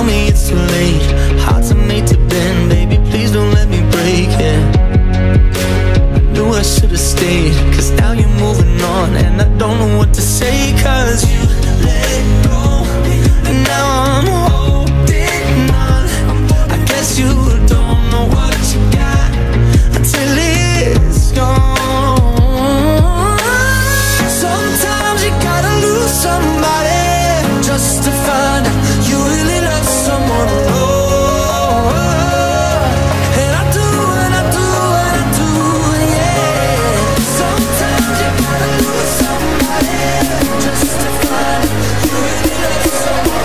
me it's too late. Hearts are made to bend, baby, please don't let me break it. I knew I should've stayed, cause now you're moving on, and I don't know what to say, cause you let go, and now I'm holding on. I guess you don't know what you got until it's gone. Sometimes you gotta lose somebody just to find out you really love someone. Oh, and I do, and I do, and I do, yeah. Sometimes you gotta lose somebody just to find out you really love someone.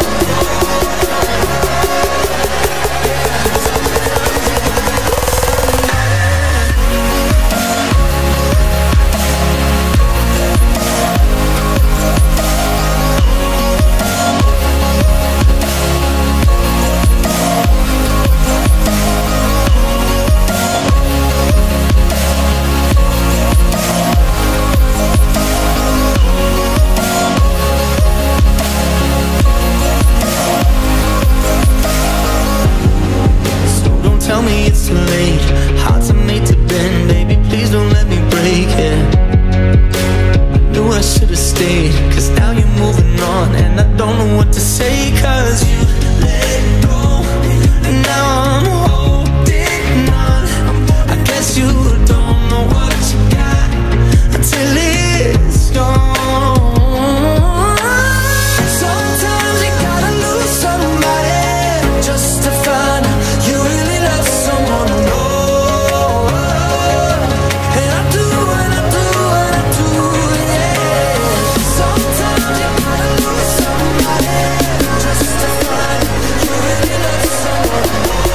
Tell me it's too late. Hearts are made to bend, baby, please don't let me break it. I knew I should've stayed, cause now you're moving on, and I don't know what to say, cause you let go, and now I'm holding on. I guess you don't know what you got until it's gone. Sometimes you gotta lose somebody just to find out you really love someone. Oh, and I do, and I do, and I do, yeah. Sometimes you gotta lose somebody just to find out you really love someone.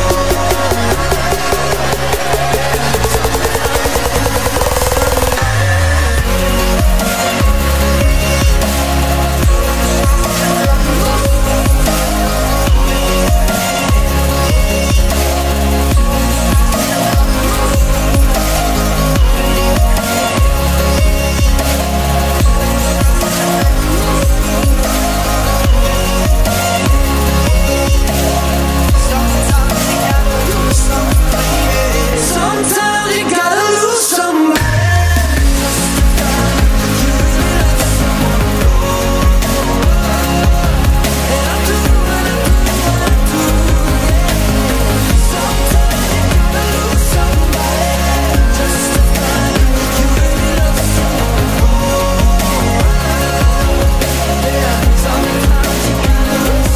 Sometimes you gotta lose somebody just to find out you really love someone. And I do, and I do, and I do, yeah. Sometimes you gotta lose somebody just to find out you really love someone. Yeah, sometimes you gotta lose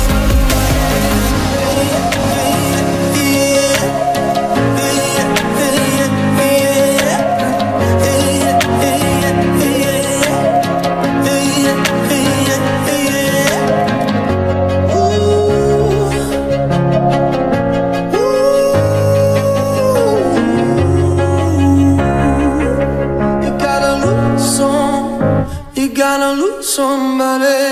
you gotta lose somebody.